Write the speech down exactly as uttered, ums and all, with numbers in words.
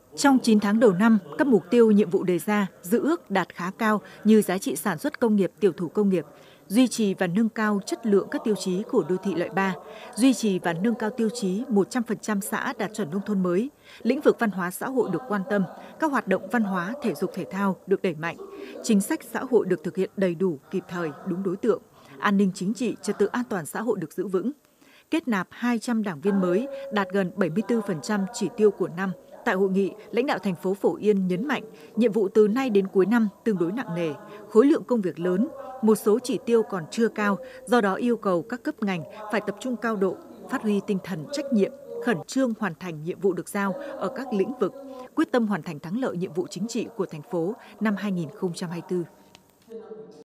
Trong chín tháng đầu năm, các mục tiêu nhiệm vụ đề ra dự ước đạt khá cao như giá trị sản xuất công nghiệp, tiểu thủ công nghiệp, duy trì và nâng cao chất lượng các tiêu chí của đô thị loại ba, duy trì và nâng cao tiêu chí một trăm phần trăm xã đạt chuẩn nông thôn mới, lĩnh vực văn hóa xã hội được quan tâm, các hoạt động văn hóa, thể dục thể thao được đẩy mạnh, chính sách xã hội được thực hiện đầy đủ, kịp thời, đúng đối tượng, an ninh chính trị, trật tự an toàn xã hội được giữ vững. Kết nạp hai trăm đảng viên mới, đạt gần bảy mươi tư phần trăm chỉ tiêu của năm. Tại hội nghị, lãnh đạo thành phố Phổ Yên nhấn mạnh, nhiệm vụ từ nay đến cuối năm tương đối nặng nề, khối lượng công việc lớn, một số chỉ tiêu còn chưa cao, do đó yêu cầu các cấp ngành phải tập trung cao độ, phát huy tinh thần trách nhiệm, khẩn trương hoàn thành nhiệm vụ được giao ở các lĩnh vực, quyết tâm hoàn thành thắng lợi nhiệm vụ chính trị của thành phố năm hai nghìn không trăm hai mươi tư.